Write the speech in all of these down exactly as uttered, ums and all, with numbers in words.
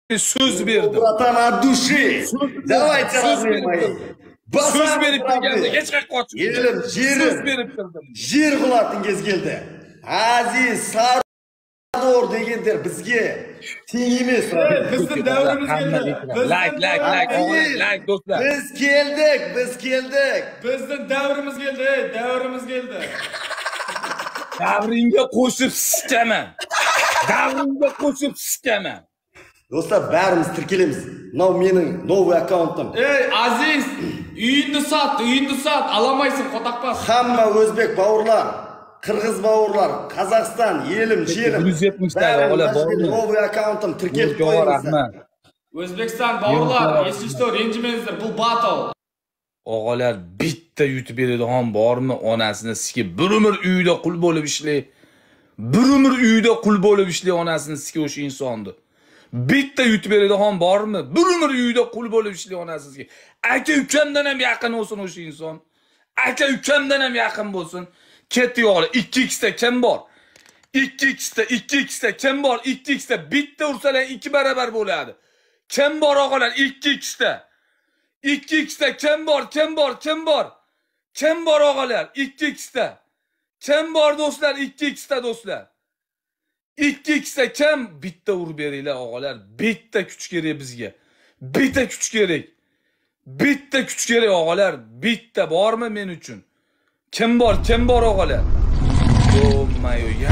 söz verdim. Bratан от души. Давайте родные мои. Söz berip turganda hech qayerga qochib. Yelim, Söz jerim. berip turdim. Jer qilatingiz keldi. Aziz Sardor deganlar bizga teng emas. Bizning davrimiz keldi. Like, like, like, o'g'il, like do'stlar. Biz keldik, biz keldik. Bizning davrimiz keldi, davrimiz keldi. Davringga qo'shib sikaman. Davringga qo'shib sikaman. Do'stlar, barimiz tirkilamiz. Nav mening новый akkauntim. Ey Aziz, uyingni sot, uyingni sot, alamaysan qotaqpas. Hamma o'zbek bavurlar, qirg'iz bavurlar, Qozog'iston, yelim, jerim. bir yuz yetmish ta o'g'illar bormi? Новый akkauntim tirkilib Qo'ying, qo'ying. rahmat. O'zbekiston bavurlar, eshitishdi, renjimangizlar, bu battle. Og'alar bitta yutib beradigan bormi? Onasini sikib, bir umr uyida qul bo'lib ishlay. Bir umr uyida qul bo'lib ishlay onasini sikib o'sha insonni. Bitta yutib beradigan bormi? Bir umr uyida qul bo'lib ishlay onasizga. Aka ukamdan ham yaqin bo'lsin o'sha inson. Aka ukamdan ham yaqin bo'lsin. Ketdi o'g'li, ikki x ta kim bor? ikki x ta, ikki x ta kim bor? ikki x ta bitta ursalar ikki barobar bo'ladi. Kim bor o'g'alar? ikki x ta. ikki x ta kim bor? Kim bor? Kim bor? Kim bor o'g'alar? ikki x ta. Kim bor do'stlar? ikki x ta do'stlar. ikki x ta kim? Bitta urib beringlar o'g'alar. Bitta kuch kerak bizga. Bitta kuch kerak. Bitta kuch kerak o'g'alar. Bitta bormi men uchun? Kim bor? Kim bor o'g'alar? O'mayo ya.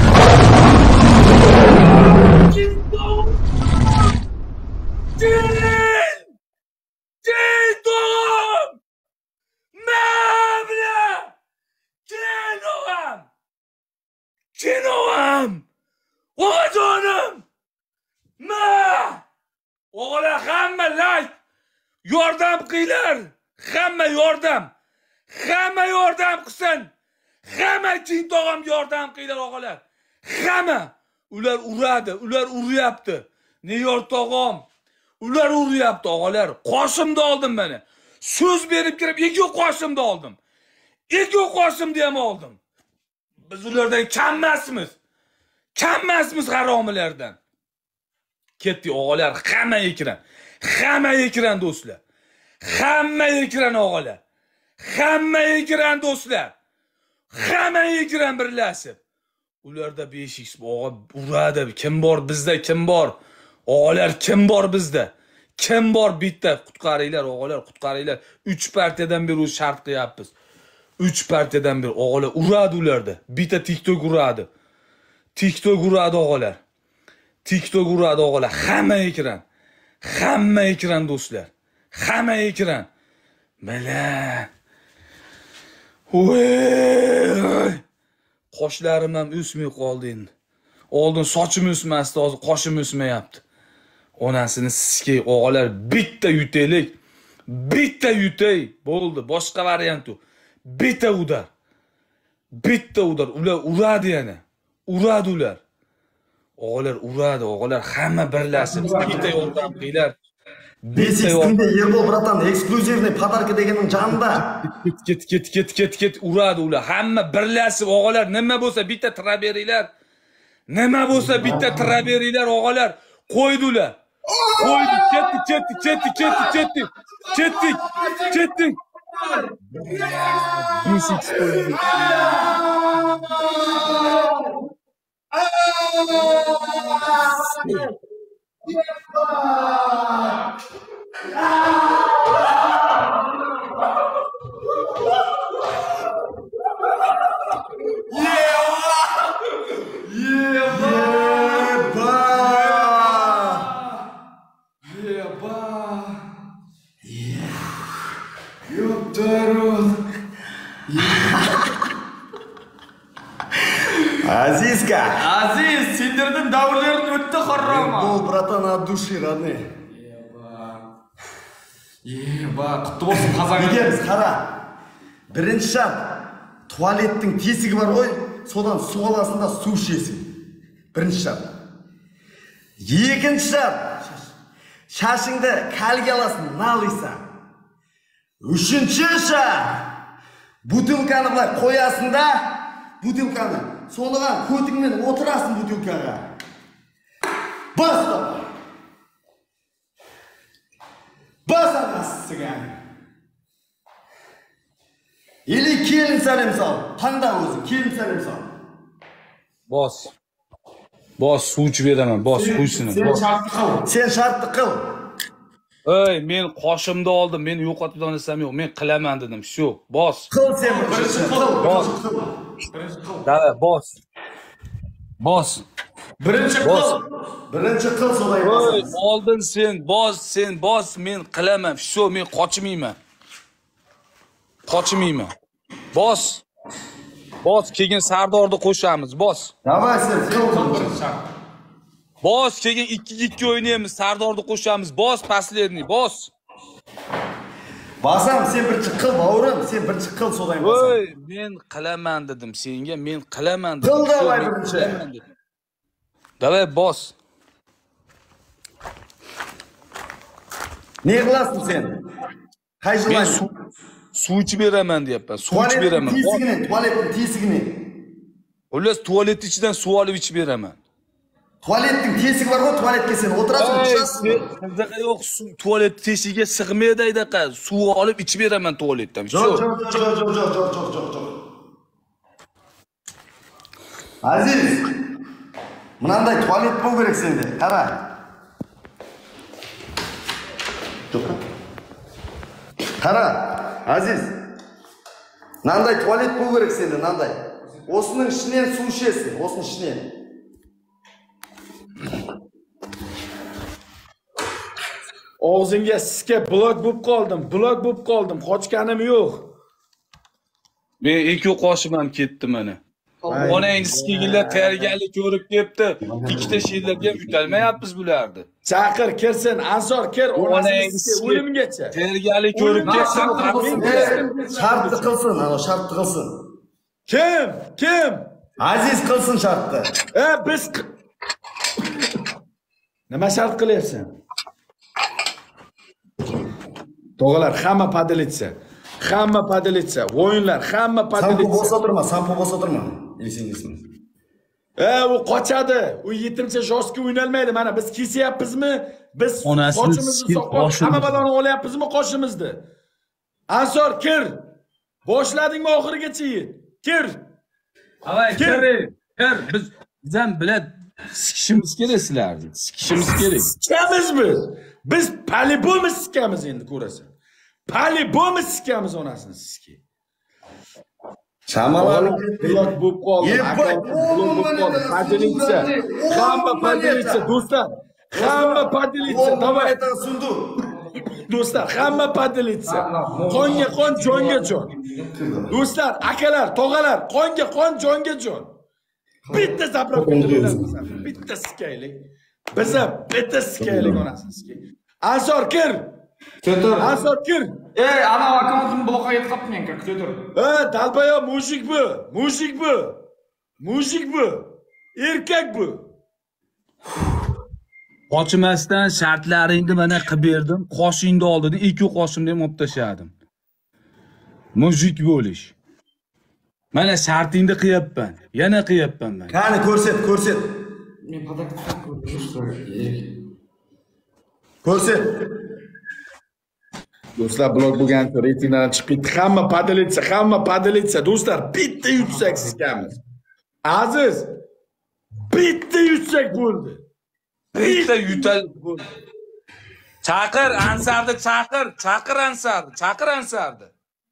Kim bor? Gel! Gel doğum! Mevla! Gel doğum! Gel doğum! Oğa canım! Ma! Oğla hamma like! Yordam qiylar! Hamma yordam! Hamma yordam qilsin! Hamma chin tog'am yordam qiylar o'g'alar! Hamma! Ular uradi, ular uryapti. Ne yor tog'am? Ular uryapti o'g'alar. Qoshimda oldim meni. So'z berib kirib, ikki qoshimda oldim. Ikki qoshimda ham oldim. Biz ulardan kammasmiz. Kammasmiz haromilardan. Ketdi o'g'alar, hamma ekran. Hamma ekran do'stlar. Hamma ekran o'g'alar. Hamma ekran do'stlar. Hamma ekran birlashib. Ularda besh x o'g'a uradi. Kim bor bizda? Kim bor? O'g'alar kim bor bizda? Kim bor bitta? Qutqaringlar o'g'alar, qutqaringlar. uch partiyadan beri shart qilyapmiz. uch partiyadan beri o'g'alar uradi ularda. Bitta TikTok uradi. TikTok uradi o'g'alar. TikTok uradi o'g'alar. Hamma ekran. Hamma ekran do'stlar. Hamma ekran. Mana. Voy! Qoshlarim ham o'smay qoldi endi. Oldin sochim o'smasdi, hozir qoshim o'smayapti. Onasini sikay o'g'alar, bitta yutaylik. Bitta yutay. Bo'ldi, boshqa variant yo'q. Bitta udar. Bitta udar. Ular uradi yana. Uradi ular. O'g'alar uradi, o'g'alar hamma birlashib bitta yordam qiylar. besh x kunda Erbol bratan ekskluzivniy podarka deganing janida. Ket ket ket ket ket uradi ular. Hamma birlashib o'g'alar, nima bo'lsa bitta tira beringlar. Nima bo'lsa bitta tira beringlar o'g'alar. Qo'ydi ular. Qo'ydi, ketdi, ketdi, ketdi, ketdi, ketdi. Ketdik, ketdik. besh x qo'ydi. Azizka. Aziz, sendirdan davrlaring o'tdi harroma. Erbol bratan от души, родной. Yeba, qutlu bo'lsin Qozog'im. Bilamiz, qara. Birinchi shart, tualetning teshigi bor qo'y, sodan suv olasan da suv ichesing. Birinchi shart. Ikkinchi shart, shashingda kalga olasan, nalaysan. Uchinchi shart, butilkani bilan qo'yasan da, butilkani so'ligan ko'tingdan o'tirasan butilkaga. Bas! issigan. Eli kelinsan misol, qanda o'zi, kelinsan misol. Bos. Bos, suv ichib beraman. Bos, qo'ysin. Sen shartni qil. Sen shartni qil. Ey, men qoshimda oldim. Meni yo'qotib olsam yo'q. Men qilaman dedim. Shu, bos. Qil sen birinchi qil. Bos. Birinchi qil. Davay, bos. Bos. Birinchi Bos. qil. Birinchi qil so'day Ey, bosamiz. oldin sen, bos, sen, bos, men qilaman. Shu, men qochmayman. Qochmayman. Bos. Bos, keyin Sardorni qo'shamiz. Bos. Davay sen qil. Birinchi shart. Bos, keyin ikki ikki o'ynaymiz. Sardorni qo'shamiz. Bos, последний, bos. Basam sen birinchi qil, bavrim, sen birinchi qil so'day bosam. Ey, men qilaman dedim senga, men qilaman dedim. Qil Shu, davay men birinchi. qilaman dedim. Davay, bos. Ne qilasan sen? Men Qaysilan? suv suv ichib beraman deyapman. Suv ichib Tualetning beraman. teshigini, tualetning teshigini. Xullas, tualet ichidan suv olib ichib beraman. Tualetning teshigi bor-ku, tualetga sen o'tirasan, tushasizmi? Qiziq yo'q, suv tualet teshigiga sig'maydi aydaqa. Suv olib ichib beraman tualetdan. Jo'q, Shu. jo'q, jo'q, jo'q, jo'q, jo'q, jo'q, jo'q, jo'q. Aziz, bunday tualet bo'l kerak senda. Qara. Jo'q. Qara, Aziz. Nanday tualet bo'l kerak senda, nanday. O'sining ishidan suv ichasan, o'sining ishidan. Og'zingga siska blok bo'lib qoldim. Blok bo'lib qoldim. Qochganim yo'q. Men ikki qoshim ham ketdi mana. Onang sikigilar tayyorgarlik ko'rib kelibdi. Ikkita she'rlarga ham yutalmayapmiz bularni. Chaqir kirsin, Ansor kir, onasining siski o'limgacha. Tayyorgarlik ko'rib kelibdi. Shartni qilsin, ana shartni qilsin. Kim? Kim? Aziz qilsin shartni. E biz nima shart qilyapsan? Tog'alar hamma padilitsa. Hamma padilitsa. O'yinlar hamma Sampo padilitsa. bosa turma, sampo bosa turma. Esingizmi? E u qochadi. U yetimcha joski o'ynalmaydi. Mana biz kesyapmizmi? Biz Onasini qochimizni sikib soqib qoshimizni. hamma baloni olyapmizmi qoshimizni? Ansor kir. Boshladingmi oxirigacha yet. Kir. Avay, kir. Kir. Biz biz ham bilad sikishimiz kerak sizlarni. Sikishimiz kerak. Sikamiz biz. Biz palibomni sikamiz endi ko'rasan. Palibomni sikamiz onasini siski. Shamalarni Blok bo'lib qoldi. Yep, Blok bo'lib qoldi. Padilitsa. Hamma padilitsa do'stlar. Hamma padilitsa. Davay. sundu. Do'stlar, hamma padilitsa. Qonga qon, jonga jon. Do'stlar, akalar, tog'alar, qonga qon, jonga jon. Bitta zapravkada bo'lamiz. Bitta sikaylik. Biz ham bitta sikaylik onasini sikay. Ansor kir. Ko'tir. Ansor kir. Ey, ana akkauntimni bloqqa yetkazibman, ko'tir. Ha, dalbayo mushik bu. Mushik bu. Mushik bu. Erkak bu. Qochmasdan shartlaringni mana qilib berdim. Qoshingni oldida ikki qoshimni ham olib tashladim. Mujik bo'lish. Mana shartingni qilyapman. Yana qilyapman men. Qani ko'rsat, ko'rsat. Men padakdan ko'rdim. Ko'rsat. Do'stlar, blok bo'lgan reytingdan chiqib ketdi. Hamma padilitsa, hamma padilitsa. Do'stlar, bitta yutsak sikamiz. Aziz, bitta yutsak bo'ldi. Bitta yutal. Chaqir Ansarni, chaqir, chaqir Ansarni, chaqir Ansarni.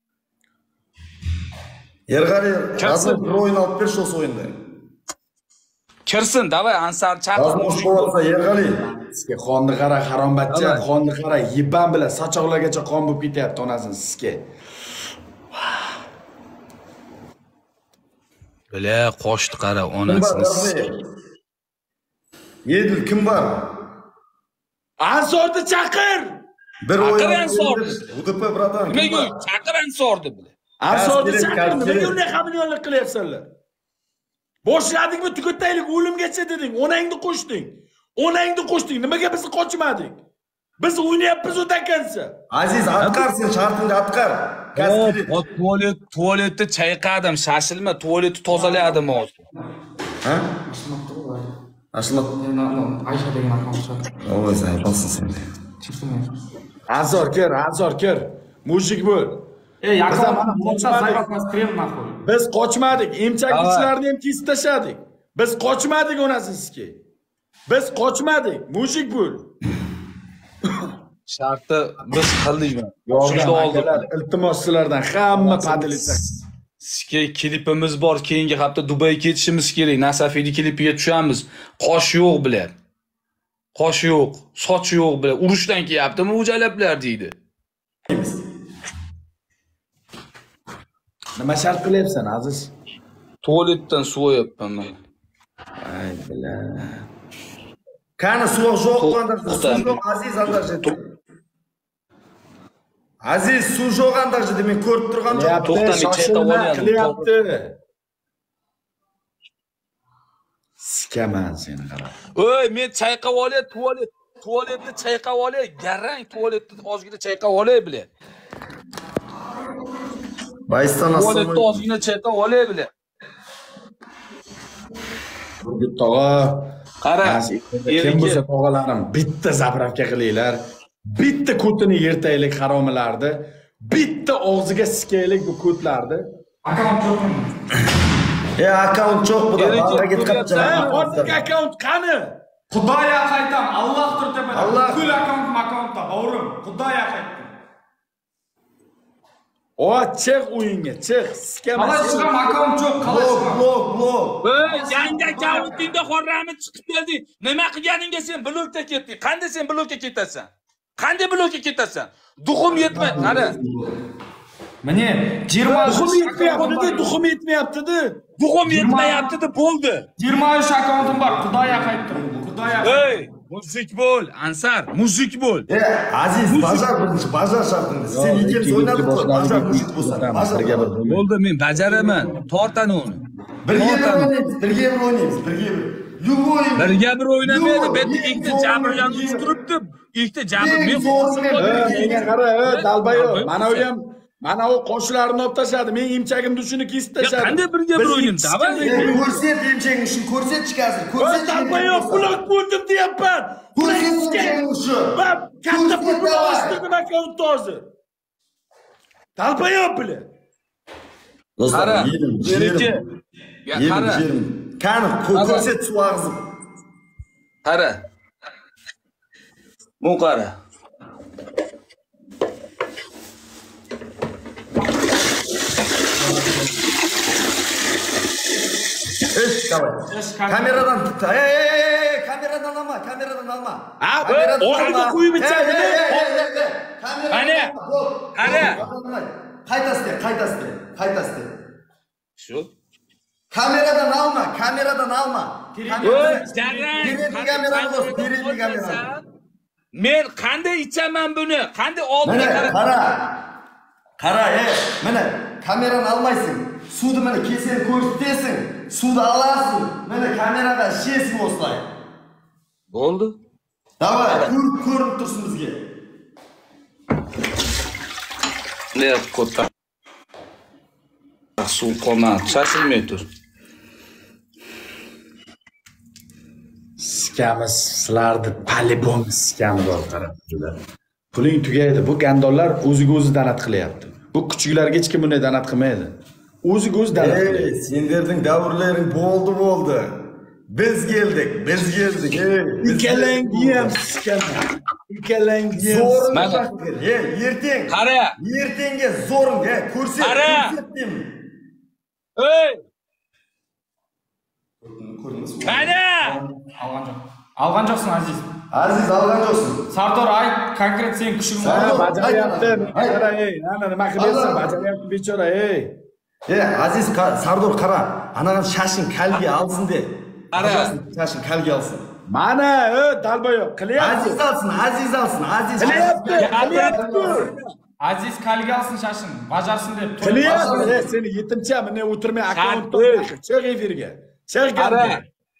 Yerg'ari, hozir bir o'yin olib ber shu o'yinda. Kirsin, davay Ansar chaqir. Hozir bo'lsa Yerg'ali. Sizga qonni qara, harombatcha, qonni qara, yiban bilan sochoqlargacha qon bo'lib ketyapti onasini sizga. Bila qoshdi qara onasini. Yedil kim bor? Ansorni chaqir! Bir o'yin. Chaqir Ansorni. U D P bratan. Nimaga chaqir Ansorni bila. Ansorni Kaskelik, chaqir, nimaga kaskelik. unday xaminiyonlik qilyapsanlar? Boshladingmi, tugataylik, o'limgacha deding, onangni qo'shding. Onangni qo'shding, nimaga bizni qochmadik? Biz o'ynayapmiz o'takansa. Aziz, atqar sen shartingni atqar. Kaskelik. O tualet, tualetni chayqadim, shashilma, tualetni tozaladim hozir. Ha? Ashmat. Aysha degan akkaunt. Ovoy, aytolsin sen. Chiqdim. Azor kir, azor kir. Mujik bo'l. Ey, Biz ham akam qochmadik. bo'lsa zaybasmas krem nahvoy. Biz qochmadik, emchak kuchlarni ham kesib tashladik. Biz qochmadik onasizki. Biz qochmadik, mujik bo'l. Shartni biz qildik. Yordam akalar, iltimos sizlardan hamma padilitsa. Sizga klipimiz bor, keyingi hafta Dubayga ketishimiz kerak. Nasafiyni klipiga tushamiz. Qosh yo'q bilan. Qosh yo'q, soch yo'q bilan. Urushdan kelyaptimi o'jalablar deydi. Nima shart qilyapsan, aziz? Tualetdan suv olyapman men. Ay bilan. Qani suv yo'q qandarchi? Suv yo'q aziz andarchi. Aziz suv yo'q andarchi men ko'rib turgan jo'q. To'xtamay chayqab qilyapti. Sikaman seni qarab. Oy, men chayqab olay, tualet, tualetni chayqab olay, garang tualetni ozgina chayqab olay bilan. Baystan Tualetni ozgina chayqab olay bilan. Burgut tog'a, qara, kim bo'lsa tog'alarim, bitta zapravka qilinglar. Bitta ko'tini yirtaylik haromilarni, bitta og'ziga sikaylik bu ko'tlarni. Akam yo'qmi? E akkaunt yo'q bu da. Baqaga chiqibchilar. Hozir akkaunt qani? Xudoya qaytam, Alloh turtib. Allah. Kul akaunt akauntda, bavrim. Xudoya qaytam. O, chiq o'yinga, chiq, sikaman. Qalay chiqam akaunt yo'q, qalay Blok, chiqam? blok, blok. Ey, yangi akkauntingda xorrami chiqib keldi. Nima qilganingga sen blokka ketding? Qanday sen blokka ketasan? Qanday blokka ketasan? Duxum yetmay, qara. Mene yigirma Duxum yetmayapti-da, duxum yetmayapti-da. Duxum yetmayapti-da, bo'ldi. yigirma uch akauntim bor, Xudoya qaytdim. Xudoya. Ey, muzik bo'l, Ansar, muzik bo'l. E aziz bajar birinchi, bajar shartini. Sen ikkinchi o'ynading, bajar mushuk bo'lsa. Bajarga bir. Bo'ldi, men bajaraman. Tortani uni. Birga bir o'ynaymiz, birga bir o'ynaymiz, birga bir. Yuvoy. Birga bir o'ynamaydi. Bu yerda ikkita jabrlanuvchi turibdi. Ikkita jabr men qo'rqib Menga qara, dalbayo. Mana u ham mana u qoshlarini olib tashladi. Men imchagimni shuni kesib tashladi. Qanday birga bir o'yin? Davay. Ko'rsat emchagini shu ko'rsat chiqasin. Ko'rsat. Dalbayo, blok bo'ldim deyapman. Ko'rsat emchagini shu. Bab, katta pul bo'lishdi nima akkaunt hozir. Dalbayo bilan. Do'stlar, Qara, yedim, yerga. Ya yedim, qara. yedim. Qani, ko'rsat suv og'zim. Qara. Bu qara. Eş, davay. Kameradan tut. Ey, ey, ey, kameradan alma, kameradan alma. Ha, o'rniga qo'yib ichadi. Qani? Qani? Qaytasi, qaytasi, qaytasi. Shu. Kameradan alma, kameradan alma. Oy, jarang. Direkt kameradan olsun, direkt kameradan. Men qanday ichaman buni? Qanday oldiga Mana, qarab? qara. Qara, ey, mana kamerani almaysan. Suvni mana kesib ko'rsatasan. Suvni alasan. Mana kameraga shesib o'slay. Bo'ldi. Davay, ko'rib ko'rinib tursin bizga. Ne ko'tar. Suv qolmadi, chashilmay tur. Sikamiz sizlarni polibon sikam bor qarab juda. Puling tugaydi. Bu gandonlar o'ziga o'zi danat qilyapti. Bu kuchuklarga hech kim bunday danat qilmaydi. O'ziga o'zi danat qilyapti. Ey, senlarning davrlaring bo'ldi, bo'ldi. Biz keldik, biz keldik. Ey, Ikkalangi ham sikam. Ikkalangi ham. Zo'rni taqdir. Ey, ertang. Qara. Ertanga zo'ring, ey, ko'rsat. Qara. Ko'rsatdim. Ey! Ko'rdingizmi? Qani? Algan jo'q. Algan jo'qsan aziz. Aziz algan jo'qsin. Sardor ayt, konkret sen kuching Ha, bor. bajaryapti. Qara, ey, ana nima qilyapsan? Bajaryapti bechora, ey. Ey, Aziz Sardor qara. Anadan shashin kalga olsin de. Qara. Shashin kalga olsin. Mana, ey, dalboyo, qilyapti. Aziz olsin, Aziz olsin, Aziz. Qilyapti, qilyapti. Aziz kalga olsin shashin, bajarsin deb. Qilyapti, ey, seni yetimcha, mene o'tirmay akkauntdan chiq efirga. Chiq Qara. gandi.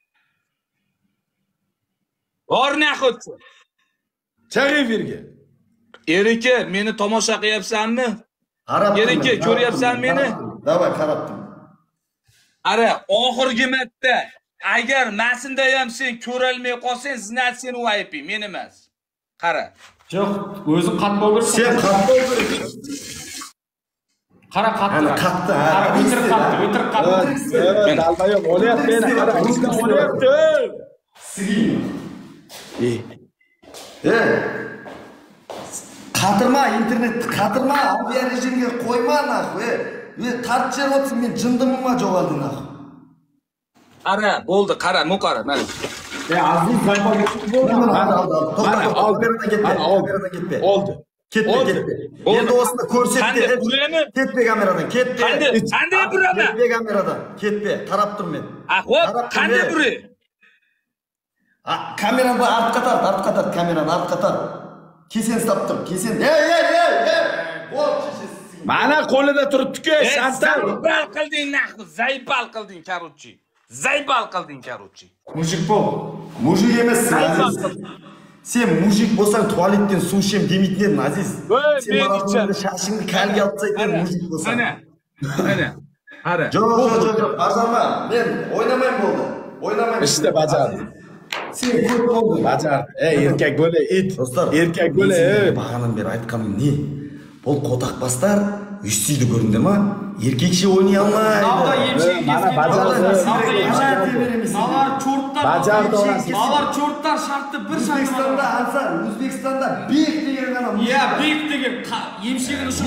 Bor nahot. Chiq efirga. Erika, meni tomosha qilyapsanmi? Qarab. Erika, ko'ryapsan meni? Davay, qarabdim. Ara, oxirgi marta agar masinda ham sen ko'rolmay qolsang, znat seni aybi, men emas. Qara. Yo'q, o'zing qat bo'lursan. Sen qattiq bo'l. Qara qattiq. Ana qattiq, ha. Qara o'tirib qattiq, o'tirib qattiq. Dalbayoq olyapti meni, qara, ishdan olyapti. Siging. E, E. Qatirma, internetni qatirma, aviar rejimga qo'yma naxu. E, tartib o'tsin, men jindimmi jo'g'aldi naxu. Qara, bo'ldi, qara, mu qara, mana. e aziz zaybol bo'ldi. Mana oldi, to'xta, oldi. oldi, ketma. Mana oldi. Ketma. Oldi. Ketma, Oldi. ketma. Endi o'sini ko'rsatdi. Qanday buraymi? Ketma kameradan, ketma. Qanday, qanday buraman? Ketma kameradan, ketma. Qarab tur men. Ahvol, qanday buray? Ha, kamerani bu ortga tart, ortga tart, kamerani ortga tart. Kesen stop tur, kesen. Ey, ey, ey, ey. Bo'l, Mana qo'lida turibdi-ku, shantal. Zaybal qilding naxu, zaybal qilding karuchi. Zaybal qilding karuchi. Mujik bo'l. mujik emassan, Aziz. Sen mujik bo'lsang, tualetdan suv ichem demaytding, Aziz. Voy, Sen men mana icham. buni shashingni kalga olsayding, mujik bo'lsang. Mana. Mana. Qara. Yo'q, yo'q, yo'q, yo'q, bajarma. Men o'ynamayman bo'ldi. O'ynamayman. İşte bacardi. Sen ko'p bo'lding. Bajardi. Ey, erkak bo'la, it. Do'stlar, Erkak bo'la, ey. Bag'anan beri aytganim ne? Bol qo'taq bastar, üstüydü göründümi? Erkek kishi o'ynay olmaydi. Navda yemshek Mana kesken. bajardi. Navda yemshek. Nalar cho'rtlar. Bajardi orasi. Nalar cho'rtlar shartni bir O'zbekistonda shartni. ansar, O'zbekistonda bek degan mana Ya bek degan yemshigini shu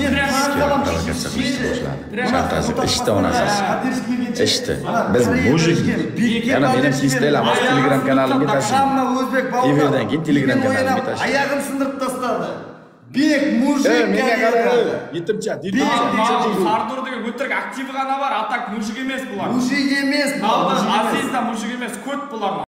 Shantasi, ishda onasi. İşte, biz mujik. Yana benim kistelam, Telegram kanalimga tashing. Hamma o'zbek bolalar. Efirdan keyin Telegram kanalimga tashing. Oyog'im sindirib tashladi. Bek mujik. Ey, menga qara. Yetimcha, yetimcha. Sardur degan o'tirib aktiv g'ana bor, atak mujik emas bular. Mujik emas. Navda Azizda mujik emas, ko't bular.